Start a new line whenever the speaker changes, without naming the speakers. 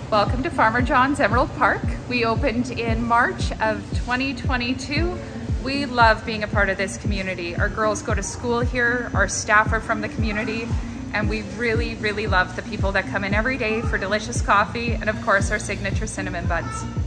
Welcome to Farmer John's Emerald Park. We opened in March of 2022. We love being a part of this community. Our girls go to school here, our staff are from the community, and we really, really love the people that come in every day for delicious coffee and of course our signature cinnamon buns.